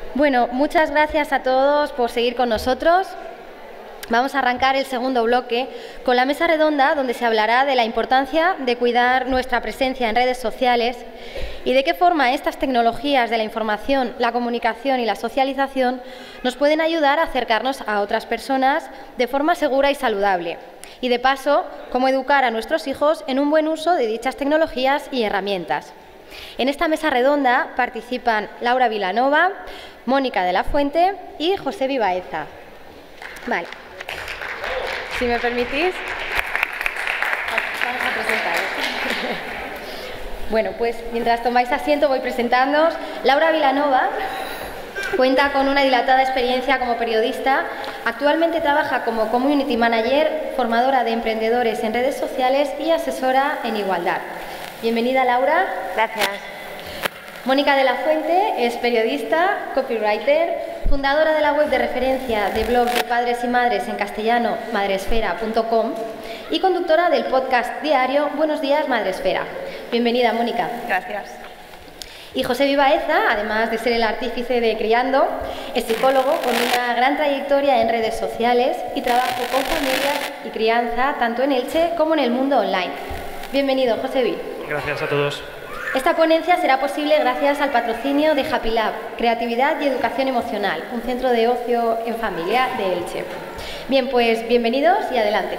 Bueno, muchas gracias a todos por seguir con nosotros. Vamos a arrancar el segundo bloque con la mesa redonda, donde se hablará de la importancia de cuidar nuestra presencia en redes sociales y de qué forma estas tecnologías de la información, la comunicación y la socialización nos pueden ayudar a acercarnos a otras personas de forma segura y saludable. Y de paso, cómo educar a nuestros hijos en un buen uso de dichas tecnologías y herramientas. En esta mesa redonda participan Laura Vilanova, Mónica de la Fuente y José Vivaeza. Vale. Si me permitís, vamos a presentar. Bueno, pues mientras tomáis asiento voy presentándoos. Laura Vilanova cuenta con una dilatada experiencia como periodista. Actualmente trabaja como Community Manager, formadora de emprendedores en redes sociales y asesora en igualdad. Bienvenida, Laura. Gracias. Mónica de la Fuente es periodista, copywriter, fundadora de la web de referencia de blogs de padres y madres en castellano, madresfera.com, y conductora del podcast diario Buenos Días, Madresfera. Bienvenida, Mónica. Gracias. Y José Vivaeza, además de ser el artífice de Criando, es psicólogo con una gran trayectoria en redes sociales y trabajo con familias y crianza tanto en Elche como en el mundo online. Bienvenido, José Vi. Gracias a todos. Esta ponencia será posible gracias al patrocinio de Happy Lab, Creatividad y Educación Emocional, un centro de ocio en familia de Elche. Bien, pues bienvenidos y adelante.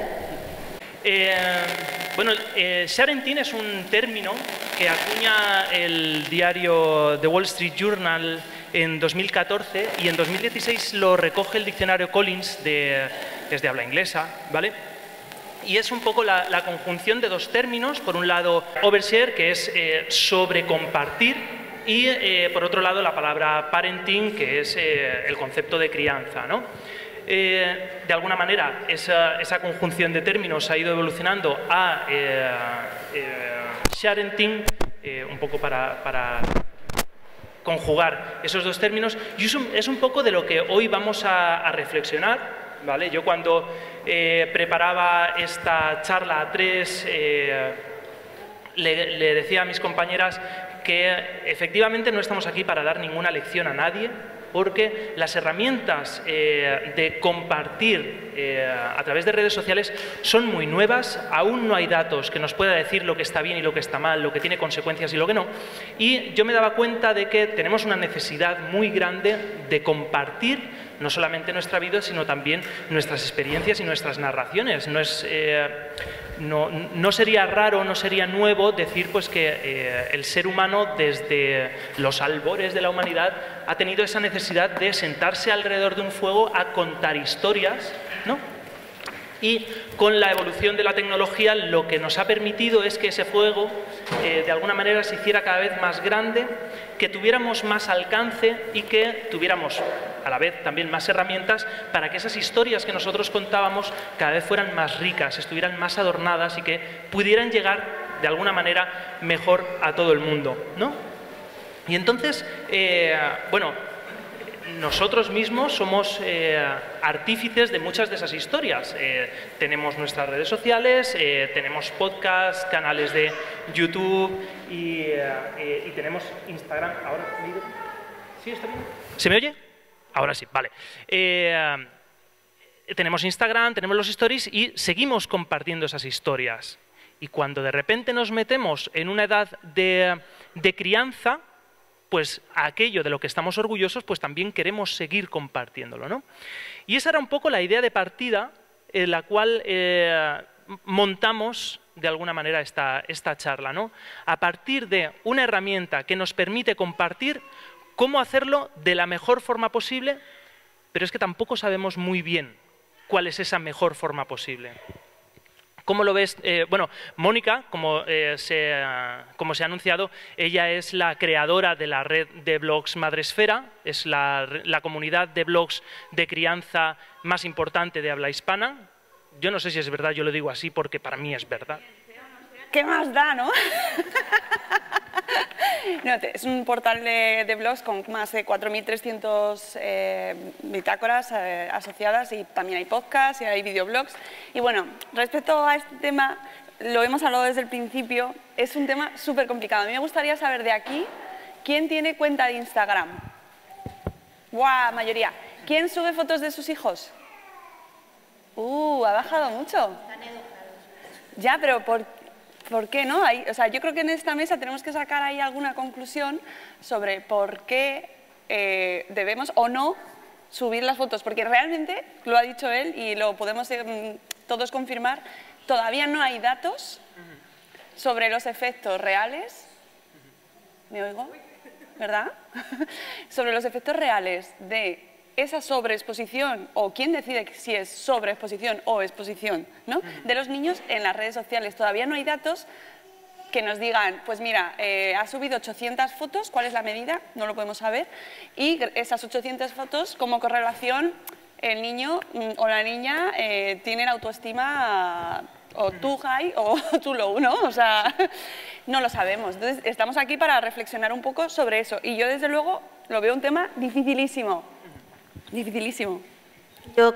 Sharenting es un término que acuña el diario The Wall Street Journal en 2014 y en 2016 lo recoge el diccionario Collins, es de habla inglesa, ¿vale? Y es un poco la conjunción de dos términos. Por un lado, overshare, que es sobre compartir, y por otro lado, la palabra parenting, que es el concepto de crianza, ¿no? De alguna manera, esa conjunción de términos ha ido evolucionando a sharenting, un poco para conjugar esos dos términos, y es un poco de lo que hoy vamos a reflexionar. ¿Vale? Yo cuando preparaba esta charla a tres, le decía a mis compañeras que efectivamente no estamos aquí para dar ninguna lección a nadie, porque las herramientas de compartir a través de redes sociales son muy nuevas, aún no hay datos que nos pueda decir lo que está bien y lo que está mal, lo que tiene consecuencias y lo que no, y yo me daba cuenta de que tenemos una necesidad muy grande de compartir no solamente nuestra vida, sino también nuestras experiencias y nuestras narraciones. No sería raro, no sería nuevo decir pues, que el ser humano desde los albores de la humanidad ha tenido esa necesidad de sentarse alrededor de un fuego a contar historias, ¿no? Y con la evolución de la tecnología lo que nos ha permitido es que ese fuego de alguna manera se hiciera cada vez más grande, que tuviéramos más alcance y que tuviéramos a la vez también más herramientas para que esas historias que nosotros contábamos cada vez fueran más ricas, estuvieran más adornadas y que pudieran llegar de alguna manera mejor a todo el mundo, ¿no? Y entonces, nosotros mismos somos artífices de muchas de esas historias. Tenemos nuestras redes sociales, tenemos podcasts, canales de YouTube y tenemos Instagram. ¿Ahora? ¿Sí está bien? ¿Se me oye? Ahora sí, vale. Tenemos Instagram, tenemos los stories y seguimos compartiendo esas historias. Y cuando de repente nos metemos en una edad de crianza, pues aquello de lo que estamos orgullosos, pues también queremos seguir compartiéndolo, ¿no? Y esa era un poco la idea de partida en la cual montamos de alguna manera esta charla, ¿no? A partir de una herramienta que nos permite compartir, cómo hacerlo de la mejor forma posible, pero es que tampoco sabemos muy bien cuál es esa mejor forma posible. ¿Cómo lo ves? Mónica, como se ha anunciado, ella es la creadora de la red de blogs Madresfera, es la comunidad de blogs de crianza más importante de habla hispana. Yo no sé si es verdad, yo lo digo así porque para mí es verdad. ¿Qué más da, no? No, es un portal de blogs con más de 4.300 bitácoras asociadas, y también hay podcasts y hay videoblogs. Y bueno, respecto a este tema, lo hemos hablado desde el principio, es un tema súper complicado. A mí me gustaría saber de aquí, ¿quién tiene cuenta de Instagram? ¡Buah! Mayoría. ¿Quién sube fotos de sus hijos? Ha bajado mucho. Ya, pero ¿por qué no? O sea, yo creo que en esta mesa tenemos que sacar ahí alguna conclusión sobre por qué debemos o no subir las fotos, porque realmente, lo ha dicho él y lo podemos todos confirmar, todavía no hay datos sobre los efectos reales. ¿Me oigo? ¿Verdad? Sobre los efectos reales de esa sobreexposición, o quién decide si es sobreexposición o exposición, ¿no?, de los niños en las redes sociales. Todavía no hay datos que nos digan, pues mira, ha subido 800 fotos, ¿cuál es la medida? No lo podemos saber. Y esas 800 fotos, como correlación, el niño o la niña tiene la autoestima o too high o too low, ¿no? O sea, no lo sabemos. Entonces, estamos aquí para reflexionar un poco sobre eso. Y yo, desde luego, lo veo un tema dificilísimo. Dificilísimo. Yo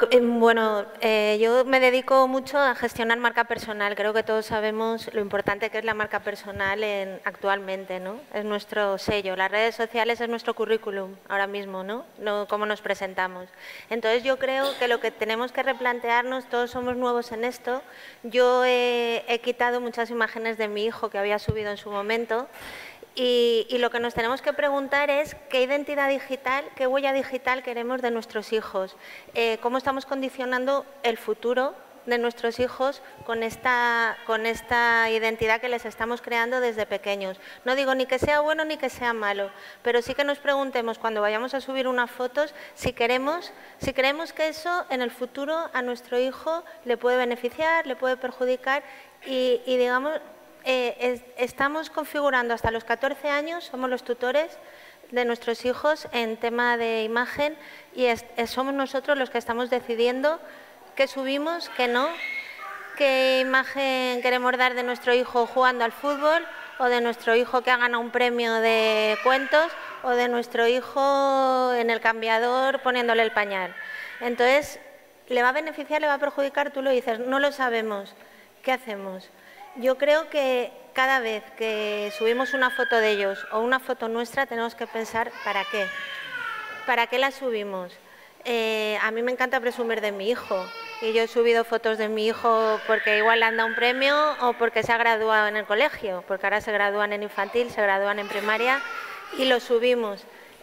me dedico mucho a gestionar marca personal. Creo que todos sabemos lo importante que es la marca personal actualmente, ¿no? Es nuestro sello. Las redes sociales es nuestro currículum ahora mismo, ¿no? Cómo nos presentamos. Entonces, yo creo que lo que tenemos que replantearnos, todos somos nuevos en esto. Yo he quitado muchas imágenes de mi hijo que había subido en su momento. Y lo que nos tenemos que preguntar es qué identidad digital, qué huella digital queremos de nuestros hijos, cómo estamos condicionando el futuro de nuestros hijos con esta identidad que les estamos creando desde pequeños. No digo ni que sea bueno ni que sea malo, pero sí que nos preguntemos cuando vayamos a subir unas fotos si creemos que eso en el futuro a nuestro hijo le puede beneficiar, le puede perjudicar y digamos, estamos configurando hasta los 14 años, somos los tutores de nuestros hijos en tema de imagen y somos nosotros los que estamos decidiendo qué subimos, qué no, qué imagen queremos dar de nuestro hijo jugando al fútbol o de nuestro hijo que ha ganado un premio de cuentos o de nuestro hijo en el cambiador poniéndole el pañal. Entonces, ¿le va a beneficiar, le va a perjudicar? Tú lo dices, no lo sabemos. ¿Qué hacemos? Yo creo que cada vez que subimos una foto de ellos o una foto nuestra tenemos que pensar ¿para qué? ¿Para qué la subimos? A mí me encanta presumir de mi hijo y yo he subido fotos de mi hijo porque igual le han dado un premio o porque se ha graduado en el colegio, porque ahora se gradúan en infantil, se gradúan en primaria y lo subimos.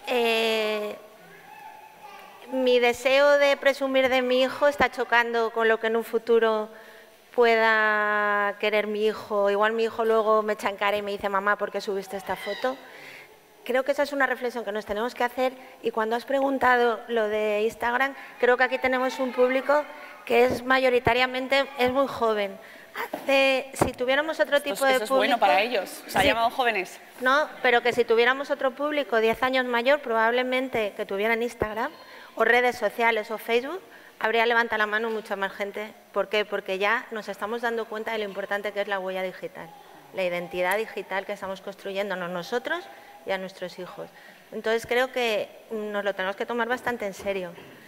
Mi deseo de presumir de mi hijo está chocando con lo que en un futuro pueda querer mi hijo. Igual mi hijo luego me echa en cara y me dice, mamá, ¿por qué subiste esta foto? Creo que esa es una reflexión que nos tenemos que hacer y cuando has preguntado lo de Instagram, creo que aquí tenemos un público que es mayoritariamente muy joven. Si tuviéramos otro tipo de público... Eso es bueno para ellos, se ha llamado jóvenes. No, pero que si tuviéramos otro público 10 años mayor, probablemente que tuvieran Instagram o redes sociales o Facebook, habría levantado la mano mucha más gente. ¿Por qué? Porque ya nos estamos dando cuenta de lo importante que es la huella digital, la identidad digital que estamos construyéndonos nosotros y a nuestros hijos. Entonces creo que nos lo tenemos que tomar bastante en serio,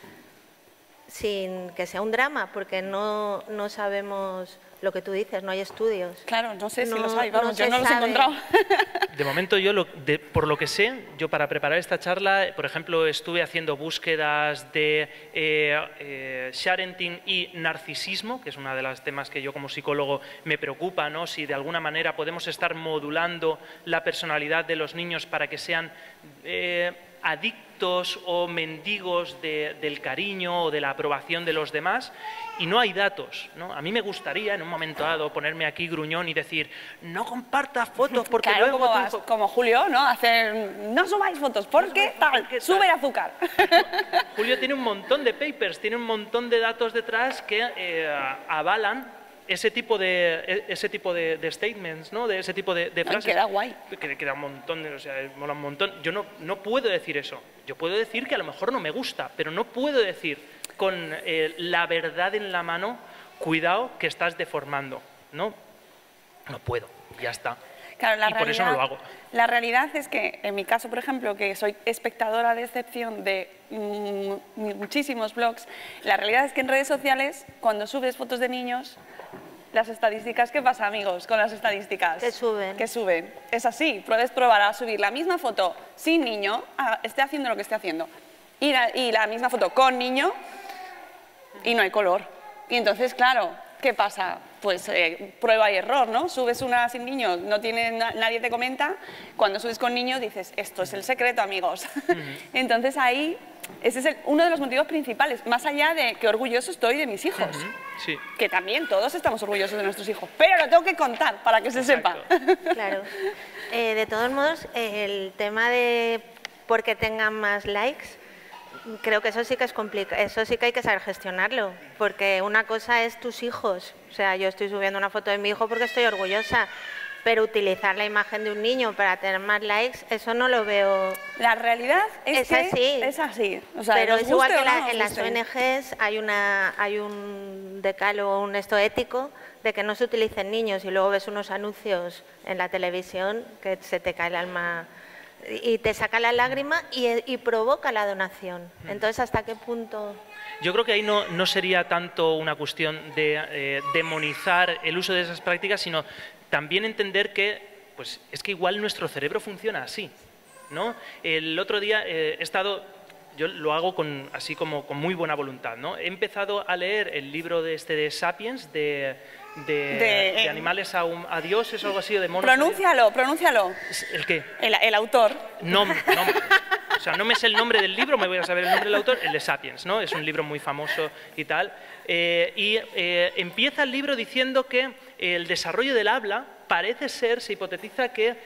sin que sea un drama, porque no sabemos lo que tú dices, no hay estudios. Claro, no sé si los hay, vamos, yo no los he encontrado. De momento yo, por lo que sé, yo para preparar esta charla, por ejemplo, estuve haciendo búsquedas de sharenting y narcisismo, que es uno de los temas que yo como psicólogo me preocupa, ¿no? Si de alguna manera podemos estar modulando la personalidad de los niños para que sean adictos o mendigos del cariño o de la aprobación de los demás, y no hay datos, ¿no? A mí me gustaría en un momento dado ponerme aquí gruñón y decir no compartas fotos porque claro, luego... como Julio, ¿no? No subáis fotos porque tal, sube el azúcar. Julio tiene un montón de papers, tiene un montón de datos detrás que avalan ese tipo de statements, ¿no? De ese tipo de frases. Queda guay. Queda un montón, o sea, mola un montón. Yo no puedo decir eso. Yo puedo decir que a lo mejor no me gusta, pero no puedo decir con la verdad en la mano, cuidado que estás deformando. No puedo, ya está. Claro, y por eso no lo hago. La realidad es que, en mi caso, por ejemplo, que soy espectadora de excepción de muchísimos blogs, la realidad es que en redes sociales, cuando subes fotos de niños, las estadísticas, ¿qué pasa, amigos, con las estadísticas? Que suben. Es así, puedes probar a subir la misma foto sin niño, esté haciendo lo que esté haciendo. y la misma foto con niño y no hay color. Y entonces, claro, ¿qué pasa? Pues prueba y error, ¿no? Subes una sin niño, no tiene nadie te comenta. Cuando subes con niño dices, esto es el secreto, amigos. Entonces ahí, ese es uno de los motivos principales, más allá de que orgulloso estoy de mis hijos. Sí. Que también todos estamos orgullosos de nuestros hijos, pero lo tengo que contar para que se sepa. Claro. De todos modos, el tema de porque tengan más likes, creo que eso sí que es complicado, eso sí que hay que saber gestionarlo, porque una cosa es tus hijos, o sea, yo estoy subiendo una foto de mi hijo porque estoy orgullosa, pero utilizar la imagen de un niño para tener más likes, eso no lo veo. La realidad es que así. Es así. O sea, pero es igual que en las guste. ONGs hay un decálogo, un esto ético de que no se utilicen niños y luego ves unos anuncios en la televisión que se te cae el alma y te saca la lágrima y provoca la donación. Entonces, ¿hasta qué punto? Yo creo que ahí no sería tanto una cuestión de demonizar el uso de esas prácticas, sino también entender que pues, es que igual nuestro cerebro funciona así, ¿no? El otro día he estado, yo lo hago así como con muy buena voluntad, ¿no? He empezado a leer el libro de Sapiens, de animales a Dios, es algo así, o de monos. Pronúncialo. ¿El qué? El autor. No, o sea, no me sé el nombre del libro, me voy a saber el nombre del autor, el de Sapiens, ¿no? Es un libro muy famoso y tal. Empieza el libro diciendo que el desarrollo del habla parece ser, se hipotetiza que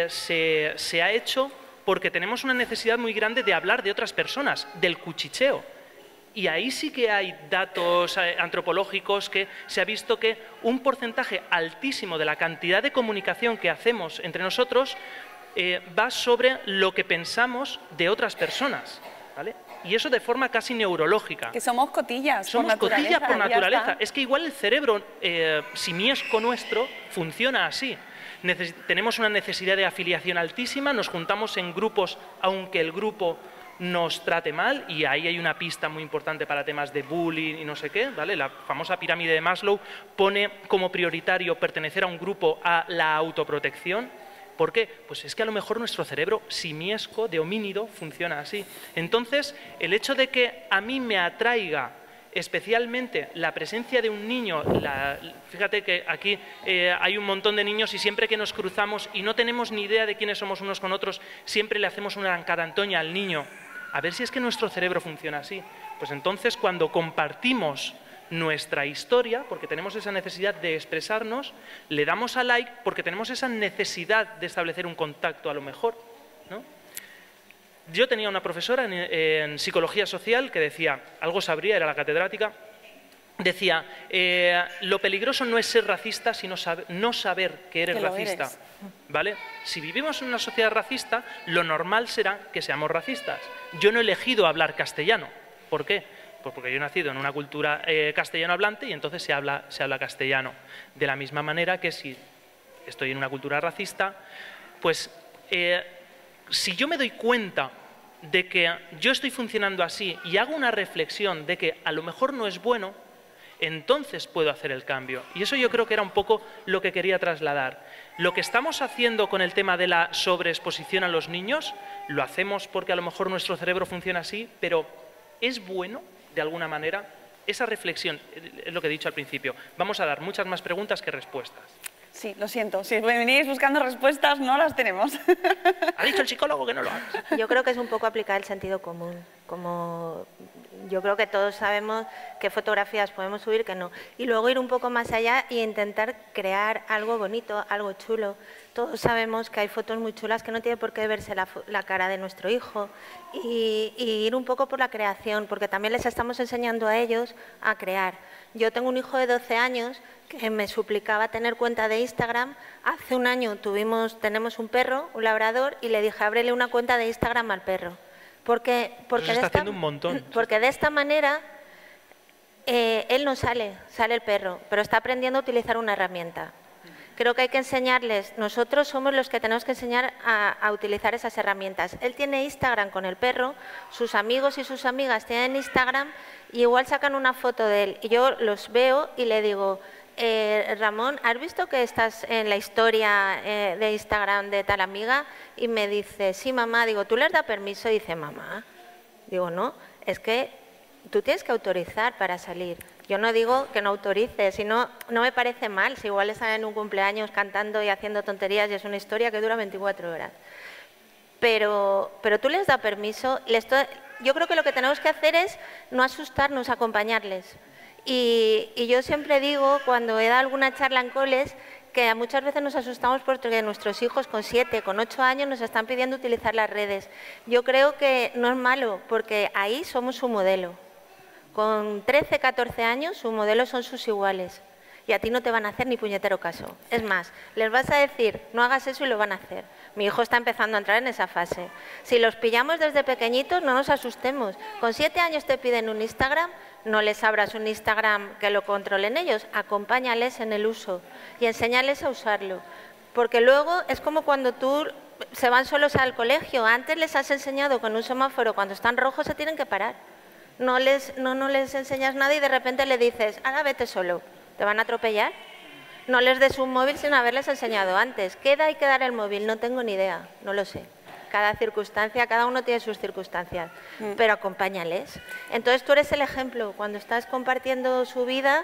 se ha hecho porque tenemos una necesidad muy grande de hablar de otras personas, del cuchicheo. Y ahí sí que hay datos antropológicos que se ha visto que un porcentaje altísimo de la cantidad de comunicación que hacemos entre nosotros va sobre lo que pensamos de otras personas, ¿vale? Y eso de forma casi neurológica. Que somos cotillas somos por naturaleza. Cotillas por naturaleza. Es que igual el cerebro simiesco nuestro funciona así. Tenemos una necesidad de afiliación altísima, nos juntamos en grupos aunque el grupo nos trate mal, y ahí hay una pista muy importante para temas de bullying y no sé qué, ¿vale? La famosa pirámide de Maslow pone como prioritario pertenecer a un grupo a la autoprotección. ¿Por qué? Pues es que a lo mejor nuestro cerebro simiesco de homínido funciona así. Entonces, el hecho de que a mí me atraiga especialmente la presencia de un niño, fíjate que aquí hay un montón de niños y siempre que nos cruzamos y no tenemos ni idea de quiénes somos unos con otros, siempre le hacemos una carantoña al niño. A ver si es que nuestro cerebro funciona así. Pues entonces cuando compartimos nuestra historia, porque tenemos esa necesidad de expresarnos, le damos a like porque tenemos esa necesidad de establecer un contacto a lo mejor, ¿no? Yo tenía una profesora en psicología social que decía, algo sabría, era la catedrática, decía, lo peligroso no es ser racista, sino no saber que eres racista. ¿Vale? Si vivimos en una sociedad racista, lo normal será que seamos racistas. Yo no he elegido hablar castellano. ¿Por qué? Pues porque yo he nacido en una cultura castellano hablante y entonces se habla castellano. De la misma manera que si estoy en una cultura racista, pues si yo me doy cuenta de que yo estoy funcionando así y hago una reflexión de que a lo mejor no es bueno, entonces puedo hacer el cambio. Y eso yo creo que era un poco lo que quería trasladar. Lo que estamos haciendo con el tema de la sobreexposición a los niños, lo hacemos porque a lo mejor nuestro cerebro funciona así, pero ¿es bueno, de alguna manera? Esa reflexión, es lo que he dicho al principio. Vamos a dar muchas más preguntas que respuestas. Sí, lo siento. Si venís buscando respuestas, no las tenemos. Ha dicho el psicólogo que no lo hagas. Yo creo que es un poco aplicar el sentido común. Como yo creo que todos sabemos qué fotografías podemos subir, qué no. Y luego ir un poco más allá e intentar crear algo bonito, algo chulo. Todos sabemos que hay fotos muy chulas que no tiene por qué verse la cara de nuestro hijo. Y ir un poco por la creación, porque también les estamos enseñando a ellos a crear. Yo tengo un hijo de 12 años que me suplicaba tener cuenta de Instagram. Hace un año tenemos un perro, un labrador, y le dije, ábrele una cuenta de Instagram al perro. Porque haciendo un montón. Porque de esta manera él no sale el perro, pero está aprendiendo a utilizar una herramienta. Creo que hay que enseñarles, nosotros somos los que tenemos que enseñar a utilizar esas herramientas. Él tiene Instagram con el perro, sus amigos y sus amigas tienen Instagram y igual sacan una foto de él. Y yo los veo y le digo, Ramón, ¿has visto que estás en la historia de Instagram de tal amiga? Y me dice, sí, mamá. Digo, ¿tú les das permiso? Y dice, mamá, Digo, no, es que tú tienes que autorizar para salir. Yo no digo que no autorices, sino no me parece mal. Si igual están en un cumpleaños cantando y haciendo tonterías y es una historia que dura 24 horas. Pero tú les das permiso. Yo creo que lo que tenemos que hacer es no asustarnos, acompañarles. Y yo siempre digo, cuando he dado alguna charla en coles, que muchas veces nos asustamos porque nuestros hijos con 7, con 8 años nos están pidiendo utilizar las redes. Yo creo que no es malo, porque ahí somos su modelo. Con 13, 14 años, su modelo son sus iguales. Y a ti no te van a hacer ni puñetero caso. Es más, les vas a decir, no hagas eso y lo van a hacer. Mi hijo está empezando a entrar en esa fase. Si los pillamos desde pequeñitos, no nos asustemos. Con 7 años te piden un Instagram, no les abras un Instagram que lo controlen ellos. Acompáñales en el uso y enséñales a usarlo. Porque luego es como cuando se van solos al colegio. Antes les has enseñado con un semáforo, cuando están rojos se tienen que parar. No les enseñas nada y de repente le dices, ahora vete solo. ¿Te van a atropellar? No les des un móvil sin haberles enseñado antes. ¿Qué edad hay que dar el móvil? No tengo ni idea, no lo sé. Cada circunstancia, cada uno tiene sus circunstancias, pero acompáñales. Entonces tú eres el ejemplo. Cuando estás compartiendo su vida,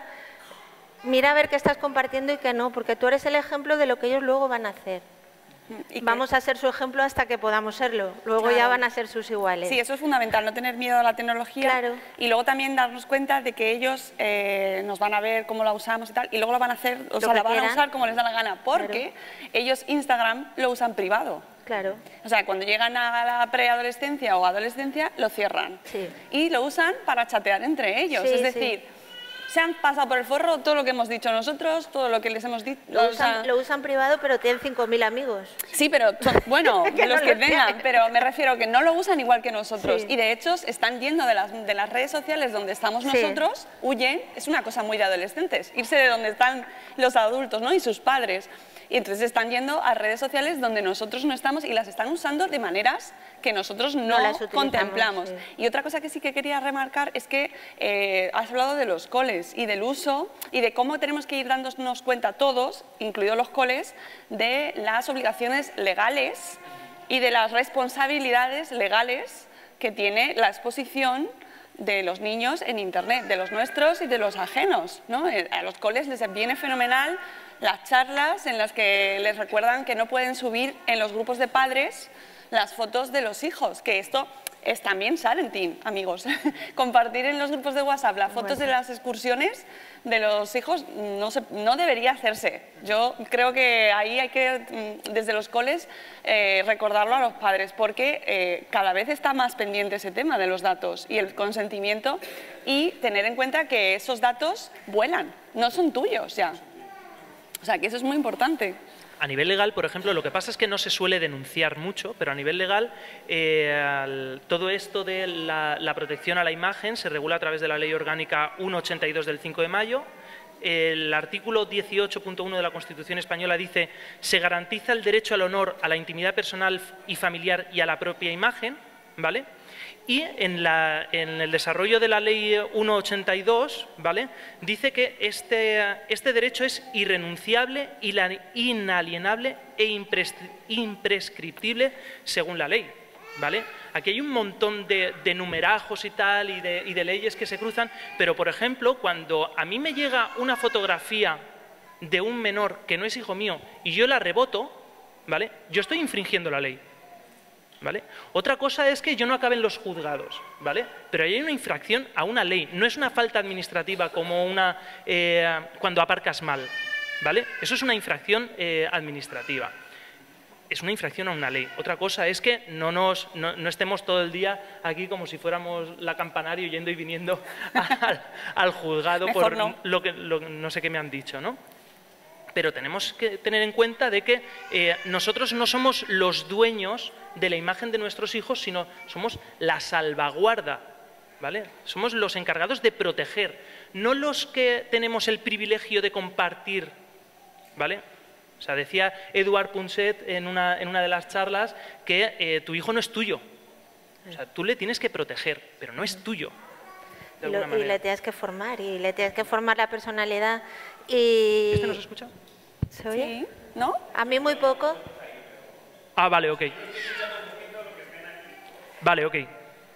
mira a ver qué estás compartiendo y qué no, porque tú eres el ejemplo de lo que ellos luego van a hacer. Vamos a ser su ejemplo hasta que podamos serlo. Luego ya van a ser sus iguales. Sí, eso es fundamental, no tener miedo a la tecnología. Claro. Y luego también darnos cuenta de que ellos nos van a ver cómo la usamos y tal, y luego la van a hacer, o sea, la van a usar como les da la gana, porque ellos Instagram lo usan privado. Claro. O sea, cuando llegan a la preadolescencia o adolescencia, lo cierran. Sí. Y lo usan para chatear entre ellos. Sí, es decir, se han pasado por el forro todo lo que hemos dicho nosotros, todo lo que les hemos dicho. Lo usan privado, pero tienen 5.000 amigos. Sí, pero bueno, los que tengan, pero me refiero que no lo usan igual que nosotros. Sí. Y de hecho están yendo de las redes sociales donde estamos nosotros, huyen, es una cosa muy de adolescentes, irse de donde están los adultos, ¿no? Y sus padres. Y entonces están yendo a redes sociales donde nosotros no estamos y las están usando de maneras que nosotros no las contemplamos. Sí. Y otra cosa que sí que quería remarcar es que has hablado de los coles y del uso y de cómo tenemos que ir dándonos cuenta todos, incluidos los coles, de las obligaciones legales y de las responsabilidades legales que tiene la exposición de los niños en Internet, de los nuestros y de los ajenos, ¿no? A los coles les viene fenomenal las charlas en las que les recuerdan que no pueden subir en los grupos de padres las fotos de los hijos, que esto es también Sarentin, amigos. Compartir en los grupos de WhatsApp las fotos de las excursiones de los hijos no debería hacerse. Yo creo que ahí hay que, desde los coles, recordarlo a los padres, porque cada vez está más pendiente ese tema de los datos y el consentimiento, y tener en cuenta que esos datos vuelan, no son tuyos ya. O sea, que eso es muy importante. A nivel legal, por ejemplo, lo que pasa es que no se suele denunciar mucho, pero a nivel legal todo esto de la protección a la imagen se regula a través de la Ley Orgánica 182 del 5 de mayo. El artículo 18.1 de la Constitución española dice: se garantiza el derecho al honor, a la intimidad personal y familiar y a la propia imagen, ¿vale? Y en el desarrollo de la Ley 182, ¿vale?, dice que este derecho es irrenunciable, inalienable e imprescriptible según la ley, ¿vale? Aquí hay un montón de numerajos y tal, y de leyes que se cruzan, pero, por ejemplo, cuando a mí me llega una fotografía de un menor que no es hijo mío y yo la reboto, ¿vale?, yo estoy infringiendo la ley. ¿Vale? Otra cosa es que yo no acabe en los juzgados, ¿vale? Pero ahí hay una infracción a una ley, no es una falta administrativa como cuando aparcas mal, ¿vale? Eso es una infracción administrativa, es una infracción a una ley. Otra cosa es que no estemos todo el día aquí como si fuéramos la Campanario yendo y viniendo al juzgado por no sé qué me han dicho, ¿no? Pero tenemos que tener en cuenta de que nosotros no somos los dueños de la imagen de nuestros hijos, sino somos la salvaguarda, ¿vale? Somos los encargados de proteger, no los que tenemos el privilegio de compartir, ¿vale? O sea, decía Eduard Punset en una de las charlas que tu hijo no es tuyo. O sea, tú le tienes que proteger, pero no es tuyo. Y le tienes que formar, y le tienes que formar la personalidad. Y... ¿Este no se escucha? ¿Se oye? Sí, ¿no? A mí muy poco. Ah, vale, ok. Vale, ok.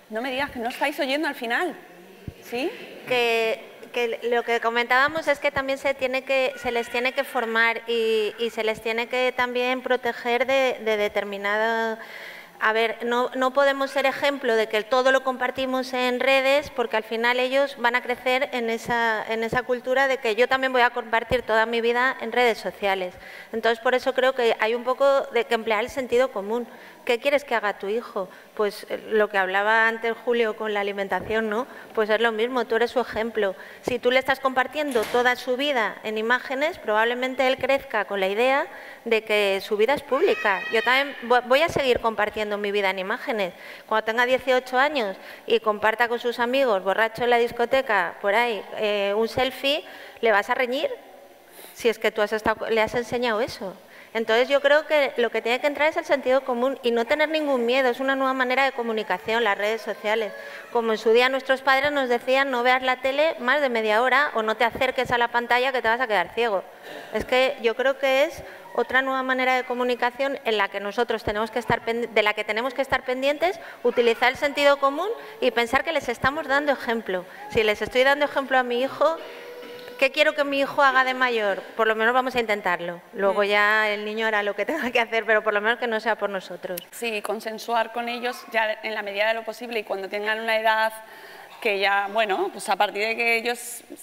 No me digas que no estáis oyendo al final, ¿sí? Que lo que comentábamos es que también se les tiene que formar y se les tiene que también proteger de determinada... A ver, no podemos ser ejemplo de que todo lo compartimos en redes, porque al final ellos van a crecer en esa cultura de que yo también voy a compartir toda mi vida en redes sociales. Entonces, por eso creo que hay un poco de que emplear el sentido común. ¿Qué quieres que haga tu hijo? Pues lo que hablaba antes Julio con la alimentación, ¿no? Pues es lo mismo, tú eres su ejemplo. Si tú le estás compartiendo toda su vida en imágenes, probablemente él crezca con la idea de que su vida es pública. Yo también voy a seguir compartiendo mi vida en imágenes. Cuando tenga 18 años y comparta con sus amigos, borracho en la discoteca, por ahí, un selfie, le vas a reñir si es que tú le has enseñado eso. Entonces yo creo que lo que tiene que entrar es el sentido común y no tener ningún miedo. Es una nueva manera de comunicación, las redes sociales. Como en su día nuestros padres nos decían, no veas la tele más de media hora o no te acerques a la pantalla que te vas a quedar ciego. Es que yo creo que es otra nueva manera de comunicación en la que nosotros tenemos que estar pendientes, utilizar el sentido común y pensar que les estamos dando ejemplo. Si les estoy dando ejemplo a mi hijo, ¿qué quiero que mi hijo haga de mayor? Por lo menos vamos a intentarlo. Luego ya el niño hará lo que tenga que hacer, pero por lo menos que no sea por nosotros. Sí, consensuar con ellos ya en la medida de lo posible y cuando tengan una edad que ya, bueno, pues a partir de que ellos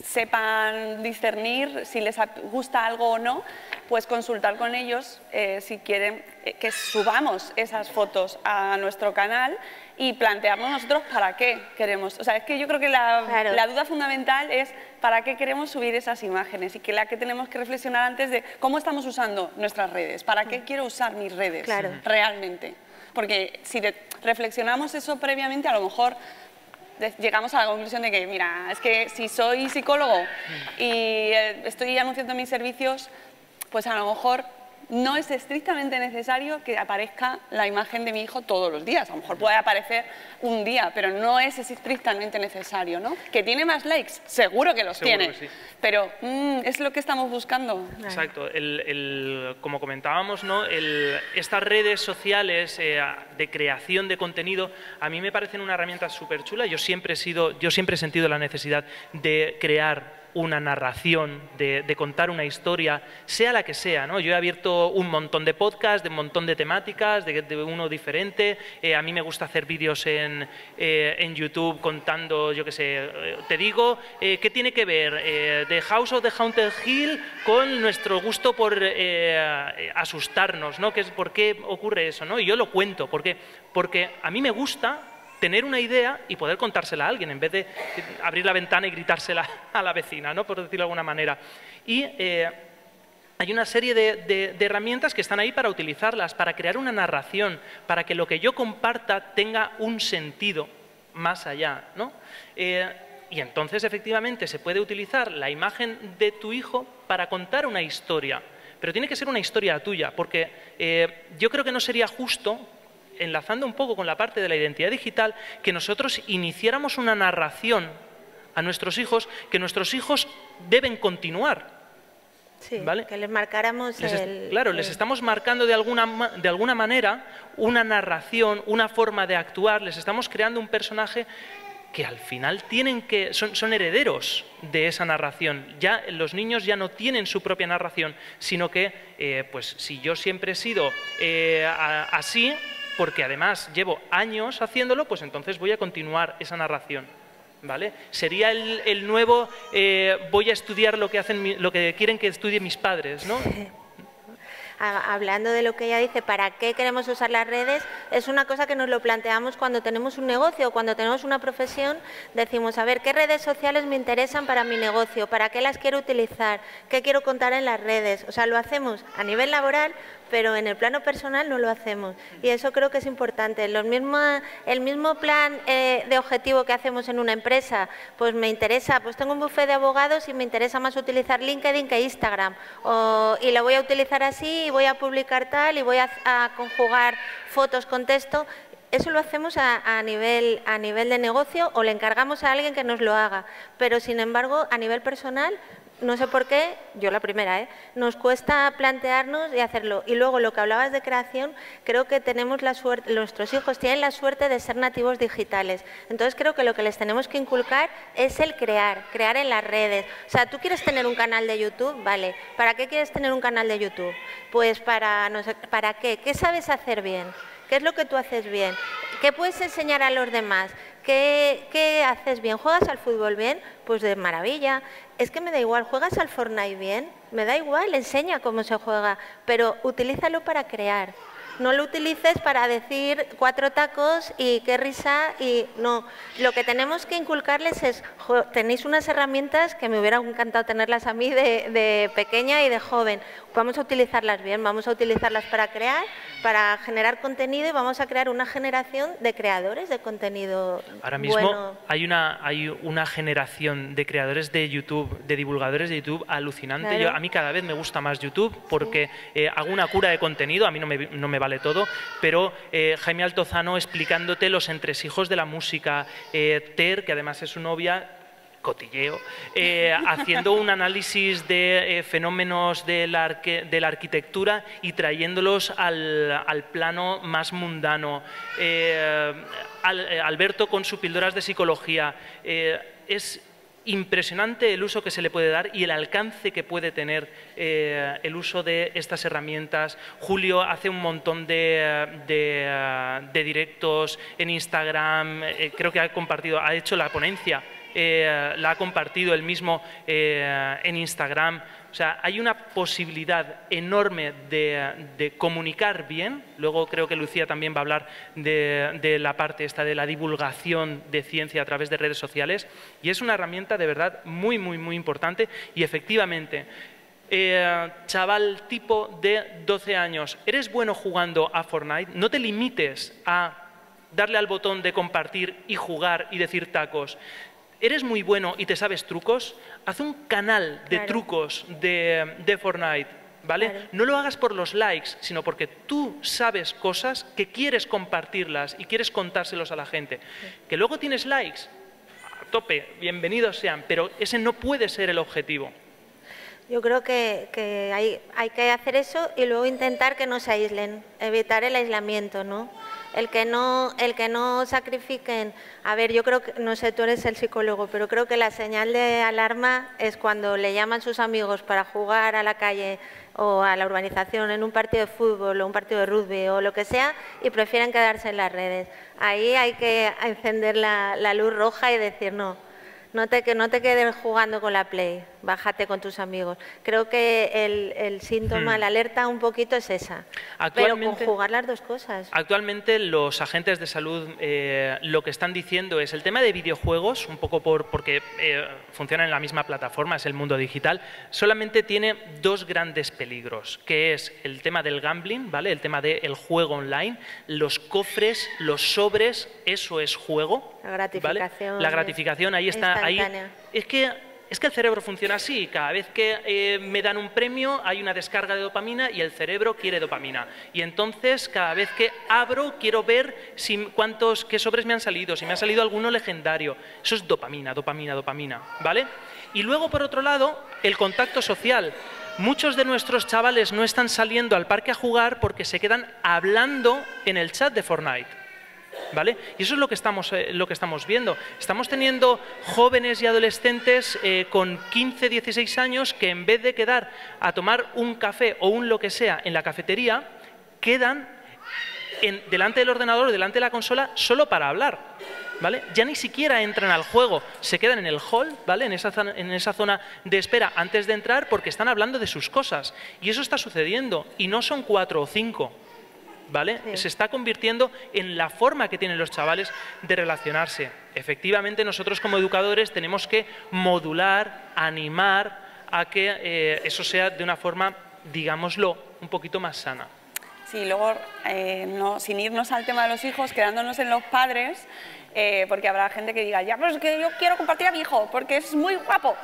sepan discernir si les gusta algo o no, pues consultar con ellos si quieren que subamos esas fotos a nuestro canal y plantearnos nosotros para qué queremos. O sea, es que yo creo que la duda fundamental es para qué queremos subir esas imágenes y que la que tenemos que reflexionar antes de cómo estamos usando nuestras redes, para qué quiero usar mis redes realmente. Porque si reflexionamos eso previamente, a lo mejor llegamos a la conclusión de que, mira, es que si soy psicólogo y estoy anunciando mis servicios, pues a lo mejor no es estrictamente necesario que aparezca la imagen de mi hijo todos los días. A lo mejor puede aparecer un día, pero no es estrictamente necesario, ¿no? ¿Que tiene más likes? Seguro que los tiene, sí. Pero es lo que estamos buscando. Exacto. Como comentábamos, ¿no? Estas redes sociales de creación de contenido a mí me parecen una herramienta súper chula. Yo siempre he sentido la necesidad de crear una narración, de contar una historia, sea la que sea, ¿no? Yo he abierto un montón de podcasts, de un montón de temáticas, de uno diferente. A mí me gusta hacer vídeos en YouTube contando, yo qué sé, te digo, ¿qué tiene que ver The House of the Haunted Hill con nuestro gusto por asustarnos, ¿no? ¿Por qué ocurre eso, ¿no? Y yo lo cuento, porque a mí me gusta tener una idea y poder contársela a alguien en vez de abrir la ventana y gritársela a la vecina, ¿no? Por decirlo de alguna manera. Y hay una serie de herramientas que están ahí para utilizarlas, para crear una narración, para que lo que yo comparta tenga un sentido más allá, ¿no? Y entonces, efectivamente, se puede utilizar la imagen de tu hijo para contar una historia, pero tiene que ser una historia tuya, porque yo creo que no sería justo, enlazando un poco con la parte de la identidad digital, que nosotros iniciáramos una narración a nuestros hijos que nuestros hijos deben continuar. Sí, ¿vale? que les marcáramos les estamos marcando de alguna manera una narración, una forma de actuar, les estamos creando un personaje que al final son herederos de esa narración. Ya los niños ya no tienen su propia narración, sino que, pues si yo siempre he sido así, porque además llevo años haciéndolo, pues entonces voy a continuar esa narración, ¿vale? Sería el nuevo voy a estudiar lo que quieren que estudie mis padres, ¿no? Hablando de lo que ella dice, ¿para qué queremos usar las redes? Es una cosa que nos lo planteamos cuando tenemos un negocio, cuando tenemos una profesión, decimos, a ver, ¿qué redes sociales me interesan para mi negocio? ¿Para qué las quiero utilizar? ¿Qué quiero contar en las redes? O sea, lo hacemos a nivel laboral, pero en el plano personal no lo hacemos. Y eso creo que es importante. El mismo plan de objetivo que hacemos en una empresa, pues me interesa, pues tengo un bufete de abogados y me interesa más utilizar LinkedIn que Instagram. Y lo voy a utilizar así y voy a publicar tal y voy a conjugar fotos con texto. Eso lo hacemos a nivel de negocio o le encargamos a alguien que nos lo haga. Pero, sin embargo, a nivel personal, no sé por qué, yo la primera, nos cuesta plantearnos y hacerlo. Y luego lo que hablabas de creación, creo que tenemos la suerte, nuestros hijos tienen la suerte de ser nativos digitales. Entonces creo que lo que les tenemos que inculcar es el crear en las redes. O sea, ¿tú quieres tener un canal de YouTube? Vale. ¿Para qué quieres tener un canal de YouTube? Pues para, no sé, ¿para qué? ¿Qué sabes hacer bien? ¿Qué es lo que tú haces bien? ¿Qué puedes enseñar a los demás? ¿Qué haces bien? ¿Juegas al fútbol bien? Pues de maravilla. Es que me da igual, ¿juegas al Fortnite bien? Me da igual, enseña cómo se juega, pero utilízalo para crear. No lo utilices para decir 4 tacos y qué risa y no. Lo que tenemos que inculcarles es, tenéis unas herramientas que me hubiera encantado tenerlas a mí de pequeña y de joven. Vamos a utilizarlas bien, vamos a utilizarlas para crear, para generar contenido y vamos a crear una generación de creadores de contenido. Ahora mismo bueno. hay una generación de creadores de YouTube, de divulgadores de YouTube alucinante. Claro. A mí cada vez me gusta más YouTube porque hago una cura de contenido, a mí no me vale todo, pero Jaime Altozano explicándote los entresijos de la música, Ter, que además es su novia, cotilleo, haciendo un análisis de fenómenos de la arquitectura y trayéndolos al plano más mundano. Alberto con sus píldoras de psicología. Es impresionante el uso que se le puede dar y el alcance que puede tener el uso de estas herramientas. Julio hace un montón de directos en Instagram, creo que ha hecho la ponencia, la ha compartido él mismo en Instagram. O sea, hay una posibilidad enorme de comunicar bien. Luego creo que Lucía también va a hablar de la parte esta de la divulgación de ciencia a través de redes sociales. Y es una herramienta de verdad muy, muy, muy importante. Y efectivamente, chaval tipo de 12 años, ¿eres bueno jugando a Fortnite? No te limites a darle al botón de compartir y jugar y decir tacos. ¿Eres muy bueno y te sabes trucos? Haz un canal de trucos de Fortnite, ¿vale? Claro. No lo hagas por los likes, sino porque tú sabes cosas que quieres compartirlas y quieres contárselos a la gente. Que luego tienes likes, a tope, bienvenidos sean, pero ese no puede ser el objetivo. Yo creo que hay que hacer eso y luego intentar que no se aíslen, evitar el aislamiento, ¿no? El que no sacrifiquen. A ver, yo creo que, no sé, tú eres el psicólogo, pero creo que la señal de alarma es cuando le llaman sus amigos para jugar a la calle o a la urbanización en un partido de fútbol o un partido de rugby o lo que sea y prefieren quedarse en las redes. Ahí hay que encender la luz roja y decir no te quedes jugando con la Play, bájate con tus amigos. Creo que el síntoma, la alerta un poquito es esa, pero conjugar las dos cosas. Actualmente los agentes de salud lo que están diciendo es el tema de videojuegos, un poco porque funcionan en la misma plataforma, es el mundo digital, solamente tiene 2 grandes peligros, que es el tema del gambling, ¿vale? El tema del juego online, los cofres, los sobres, eso es juego. La gratificación. ¿Vale? La gratificación, ahí está. Ahí, es que el cerebro funciona así. Cada vez que me dan un premio hay una descarga de dopamina y el cerebro quiere dopamina. Y entonces cada vez que abro quiero ver qué sobres me han salido, si me ha salido alguno legendario. Eso es dopamina, dopamina, dopamina, ¿vale? Y luego, por otro lado, el contacto social. Muchos de nuestros chavales no están saliendo al parque a jugar porque se quedan hablando en el chat de Fortnite. ¿Vale? Y eso es lo que estamos viendo. Estamos teniendo jóvenes y adolescentes con 15, 16 años que en vez de quedar a tomar un café o un lo que sea en la cafetería, quedan delante del ordenador o delante de la consola solo para hablar. ¿Vale? Ya ni siquiera entran al juego, se quedan en el hall, ¿vale? En esa zona de espera antes de entrar porque están hablando de sus cosas. Y eso está sucediendo y no son 4 o 5. ¿Vale? Sí. Se está convirtiendo en la forma que tienen los chavales de relacionarse. Efectivamente, nosotros como educadores tenemos que modular, animar a que eso sea de una forma, digámoslo, un poquito más sana. Sí, luego, sin irnos al tema de los hijos, quedándonos en los padres, porque habrá gente que diga, ya, pero es que yo quiero compartir a mi hijo, porque es muy guapo.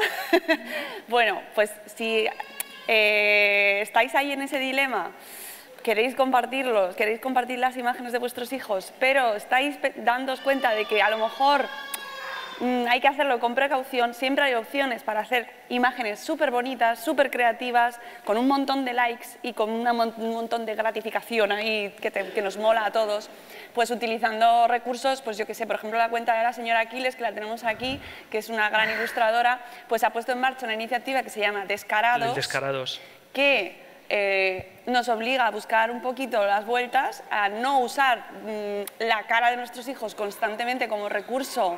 Bueno, pues si estáis ahí en ese dilema, queréis compartirlos, queréis compartir las imágenes de vuestros hijos, pero estáis dándoos cuenta de que a lo mejor hay que hacerlo con precaución. Siempre hay opciones para hacer imágenes súper bonitas, súper creativas, con un montón de likes y con un montón de gratificación ahí que nos mola a todos, pues utilizando recursos, pues yo que sé, por ejemplo la cuenta de la señora Aquiles, que la tenemos aquí, que es una gran ilustradora, pues ha puesto en marcha una iniciativa que se llama Descarados, que nos obliga a buscar un poquito las vueltas, a no usar la cara de nuestros hijos constantemente como recurso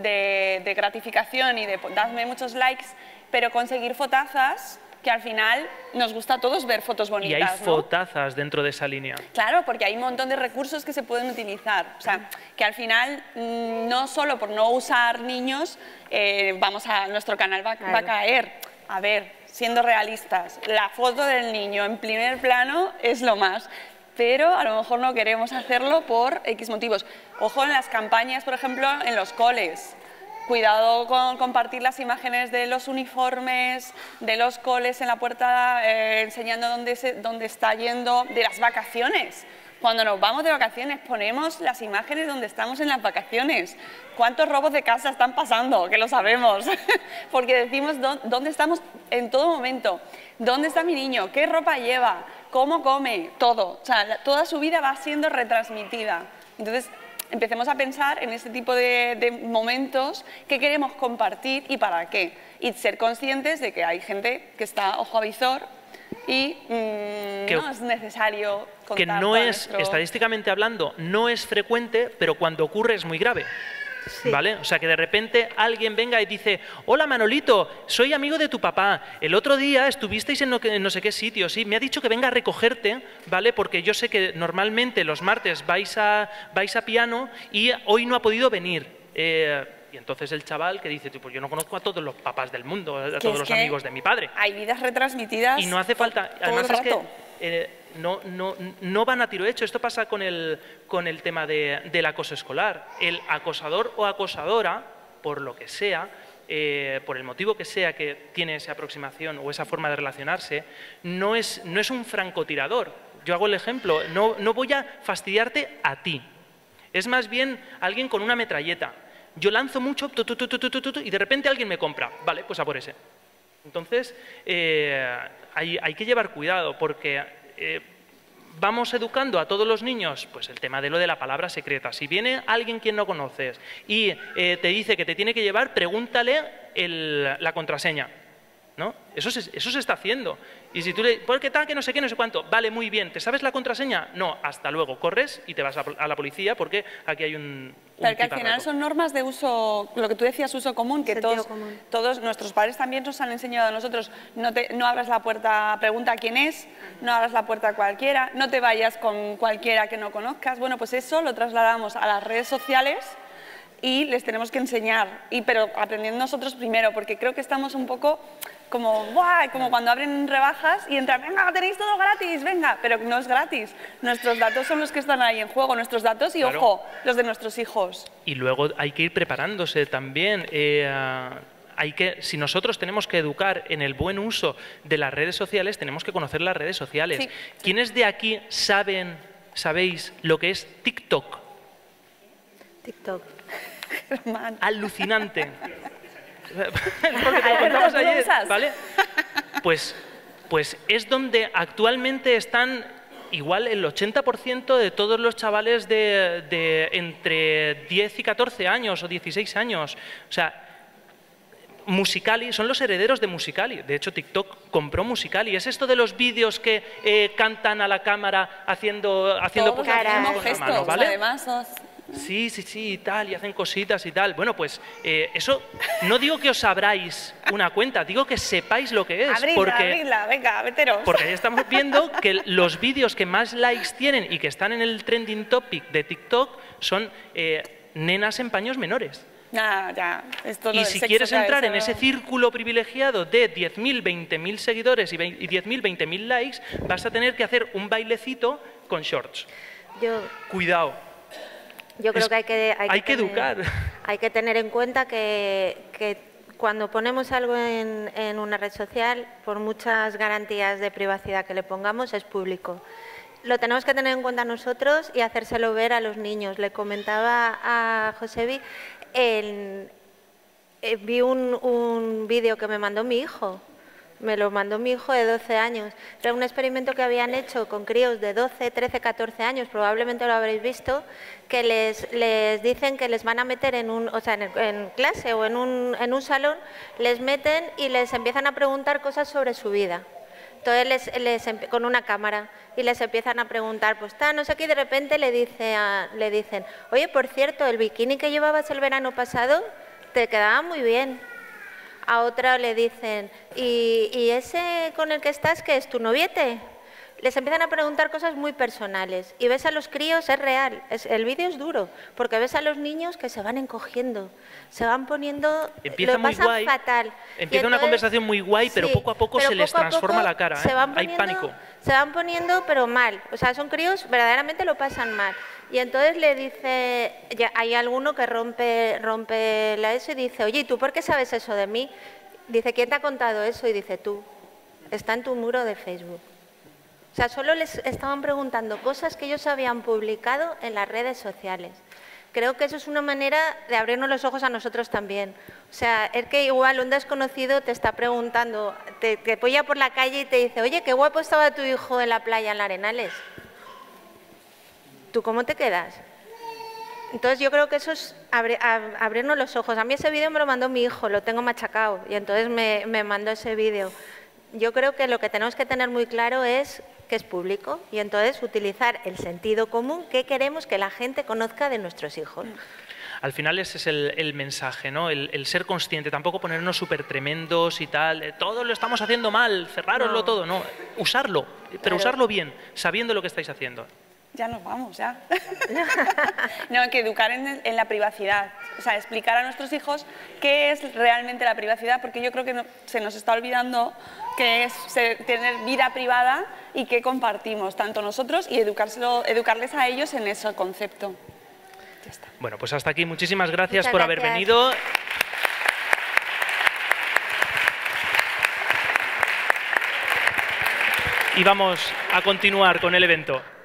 de gratificación y de dadme muchos likes, pero conseguir fotazas que al final nos gusta a todos ver fotos bonitas. Y hay fotazas dentro de esa línea. Claro, porque hay un montón de recursos que se pueden utilizar. O sea, que al final, no solo por no usar niños, nuestro canal va a caer. A ver, siendo realistas, la foto del niño en primer plano es lo más, pero a lo mejor no queremos hacerlo por X motivos. Ojo en las campañas, por ejemplo, en los coles. Cuidado con compartir las imágenes de los uniformes, de los coles en la puerta, enseñando dónde está yendo, de las vacaciones. Cuando nos vamos de vacaciones ponemos las imágenes donde estamos en las vacaciones. ¿Cuántos robos de casa están pasando? Que lo sabemos. Porque decimos dónde estamos en todo momento. ¿Dónde está mi niño? ¿Qué ropa lleva? ¿Cómo come? Todo. O sea, toda su vida va siendo retransmitida. Entonces, empecemos a pensar en este tipo de momentos que queremos compartir y para qué. Y ser conscientes de que hay gente que está ojo a visor y no es necesario contar que no es, estadísticamente hablando, no es frecuente, pero cuando ocurre es muy grave. Sí. ¿Vale? O sea, que de repente alguien venga y dice: hola Manolito, soy amigo de tu papá, el otro día estuvisteis en no sé qué sitio, sí, me ha dicho que venga a recogerte, ¿vale? Porque yo sé que normalmente los martes vais a piano y hoy no ha podido venir. Y entonces el chaval que dice: pues yo no conozco a todos los papás del mundo, a todos los amigos de mi padre. Hay vidas retransmitidas. Y no hace falta, además es que no van a tiro hecho. Esto pasa con el tema del acoso escolar. El acosador o acosadora, por lo que sea, por el motivo que sea que tiene esa aproximación o esa forma de relacionarse, no es un francotirador. Yo hago el ejemplo, no voy a fastidiarte a ti. Es más bien alguien con una metralleta. Yo lanzo mucho y de repente alguien me compra. Vale, pues a por ese. Entonces, hay que llevar cuidado porque vamos educando a todos los niños, pues el tema de lo de la palabra secreta. Si viene alguien quien no conoces y te dice que te tiene que llevar, pregúntale la contraseña, ¿no? Eso se está haciendo. Y si tú le dices: ¿por qué tal? Que no sé qué, no sé cuánto. Vale, muy bien. ¿Te sabes la contraseña? No, hasta luego. Corres y te vas a la policía porque aquí hay un Pero que al final son normas de uso, lo que tú decías, uso común, que todos nuestros padres también nos han enseñado a nosotros: no abras la puerta, pregunta quién es, no abras la puerta a cualquiera, no te vayas con cualquiera que no conozcas. Bueno, pues eso lo trasladamos a las redes sociales y les tenemos que enseñar, pero aprendiendo nosotros primero, porque creo que estamos un poco como cuando abren rebajas y entran: venga, tenéis todo gratis, venga, pero no es gratis. Nuestros datos son los que están ahí en juego, nuestros datos y, claro, ojo, los de nuestros hijos. Y luego hay que ir preparándose también. Si nosotros tenemos que educar en el buen uso de las redes sociales, tenemos que conocer las redes sociales. Sí. ¿Quiénes de aquí sabéis lo que es TikTok? TikTok. Alucinante. Porque te lo contamos ayer, ¿vale? Pues es donde actualmente están igual el 80% de todos los chavales de entre 10 y 14 años o 16 años. O sea, Musical.ly son los herederos de Musical.ly. De hecho, TikTok compró Musical.ly. Es esto de los vídeos que cantan a la cámara haciendo gestos, mano, ¿vale? Además, Sí, y tal, y hacen cositas y tal. Bueno, pues eso, no digo que os abráis una cuenta, digo que sepáis lo que es. Abridla, venga, meteros. Porque ahí estamos viendo que los vídeos que más likes tienen y que están en el trending topic de TikTok son nenas en paños menores. Y si quieres entrar en ese círculo privilegiado de 10.000, 20.000 seguidores y 10.000, 20.000 likes, vas a tener que hacer un bailecito con shorts. Cuidado. Yo creo que hay que educar. Hay que tener en cuenta que cuando ponemos algo en una red social, por muchas garantías de privacidad que le pongamos, es público. Lo tenemos que tener en cuenta nosotros y hacérselo ver a los niños. Le comentaba a Josebi, vi un vídeo que me mandó mi hijo. Me lo mandó mi hijo de 12 años. Era un experimento que habían hecho con críos de 12, 13, 14 años, probablemente lo habréis visto, que les dicen que les van a meter en clase o en un salón, les meten y les empiezan a preguntar cosas sobre su vida. Entonces, con una cámara, y les empiezan a preguntar, pues no sé qué, y de repente le dicen, oye, por cierto, el bikini que llevabas el verano pasado te quedaba muy bien. A otra le dicen, ¿y ese con el que estás, qué es, tu noviete? Les empiezan a preguntar cosas muy personales. Y ves a los críos, es real, el vídeo es duro, porque ves a los niños que se van encogiendo, se van poniendo, empieza lo muy pasan guay, fatal. Empieza una conversación muy guay, pero poco a poco se les transforma la cara, hay pánico. Se van poniendo, pero mal. O sea, son críos, verdaderamente lo pasan mal. Y entonces le dice, hay alguno que rompe la eso y dice, oye, ¿y tú por qué sabes eso de mí? Dice, ¿quién te ha contado eso? Y dice, tú, está en tu muro de Facebook. O sea, solo les estaban preguntando cosas que ellos habían publicado en las redes sociales. Creo que eso es una manera de abrirnos los ojos a nosotros también. O sea, es que igual un desconocido te está preguntando, te apoya por la calle y te dice, oye, qué guapo estaba tu hijo en la playa, en Arenales. ¿Tú cómo te quedas? Entonces yo creo que eso es abrirnos los ojos. A mí ese vídeo me lo mandó mi hijo, lo tengo machacado, y entonces me mandó ese vídeo. Yo creo que lo que tenemos que tener muy claro es que es público y entonces utilizar el sentido común que queremos que la gente conozca de nuestros hijos. Al final ese es el mensaje, ¿no? El ser consciente, tampoco ponernos súper tremendos y tal, todo lo estamos haciendo mal, cerrároslo todo, no, usarlo, pero usarlo bien, sabiendo lo que estáis haciendo. Ya nos vamos, ya. No, hay que educar en la privacidad, o sea, explicar a nuestros hijos qué es realmente la privacidad, porque yo creo que se nos está olvidando que es tener vida privada y que compartimos, tanto nosotros y educarles a ellos en ese concepto. Ya está. Bueno, pues hasta aquí. Muchísimas gracias por haber venido. Y vamos a continuar con el evento.